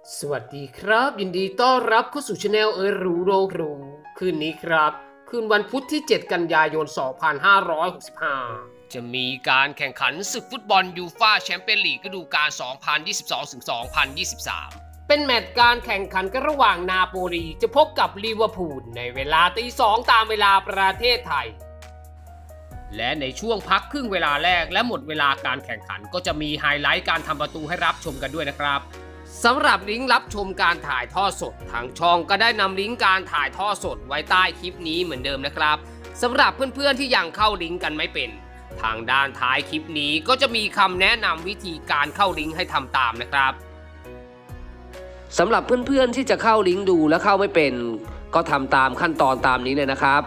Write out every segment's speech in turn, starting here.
สวัสดีครับยินดีต้อนรับเข้าสู่ช anel รู้โลกรู้คืนนี้ครับคืนวันพุธที่ 7 กันยายน 2565 จะมีการแข่งขันศึกฟุตบอลยูฟ่าแชมเปี้ยนลีกฤดูกาล 2022-2023 เป็นแมตช์การแข่งขันกันระหว่างนาโปลีจะพบกับลิเวอร์พูลในเวลาตี 2 ตามเวลาประเทศไทยและในช่วงพักครึ่งเวลาแรกและหมดเวลาการแข่งขันก็จะมีไฮไลท์การทำประตูให้รับชมกันด้วยนะครับสำหรับลิงก์รับชมการถ่ายทอดสดทางช่องก็ได้นำลิงก์การถ่ายทอดสดไว้ใต้คลิปนี้เหมือนเดิมนะครับสำหรับเพื่อนๆที่ยังเข้าลิงก์กันไม่เป็นทางด้านท้ายคลิปนี้ก็จะมีคำแนะนำวิธีการเข้าลิงก์ให้ทำตามนะครับสำหรับเพื่อนๆที่จะเข้าลิงก์ดูและเข้าไม่เป็นก็ทำตามขั้นตอนตามนี้เลยนะครับ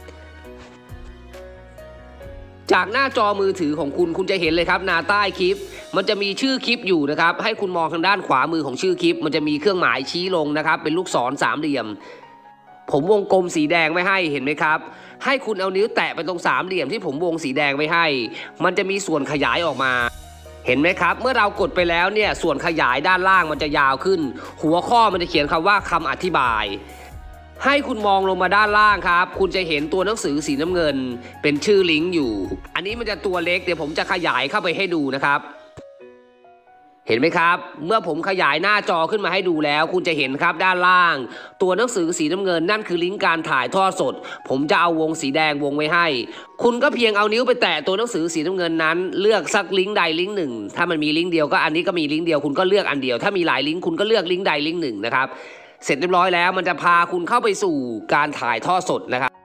จากหน้าจอมือถือของคุณจะเห็นเลยครับหน้าใต้คลิปมันจะมีชื่อคลิปอยู่นะครับให้คุณมองทางด้านขวามือของชื่อคลิปมันจะมีเครื่องหมายชี้ลงนะครับเป็นลูกศรสามเหลี่ยมผมวงกลมสีแดงไว้ให้เห็นไหมครับให้คุณเอานิ้วแตะไปตรงสามเหลี่ยมที่ผมวงสีแดงไว้ให้มันจะมีส่วนขยายออกมาเห็นไหมครับเมื่อเรากดไปแล้วเนี่ยส่วนขยายด้านล่างมันจะยาวขึ้นหัวข้อมันจะเขียนคำว่าคำอธิบายให้คุณมองลงมาด้านล่างครับคุณจะเห็นตัวหนังสือสีน้ำเงินเป็นชื่อลิงก์อยู่อันนี้มันจะตัวเล็กเดี๋ยวผมจะขยายเข้าไปให้ดูนะครับเห็นไหมครับเมื่อผมขยายหน้าจอขึ้นมาให้ดูแล้วคุณจะเห็นครับด้านล่างตัวหนังสือสีน้ำเงินนั่นคือลิงก์การถ่ายทอดสดผมจะเอาวงสีแดงวงไว้ให้คุณก็เพียงเอานิ้วไปแตะตัวหนังสือสีน้ำเงินนั้นเลือกสักลิงก์ใดลิงก์หนึ่งถ้ามันมีลิงก์เดียวก็อันนี้ก็มีลิงก์เดียวคุณก็เลือกอันเดียวถ้ามีหลายลิงก์คุณก็เลือกลิงก์ใดลิงก์หนึ่งนะครับเสร็จเรียบร้อยแล้วมันจะพาคุณเข้าไปสู่การถ่ายทอดสดนะครับ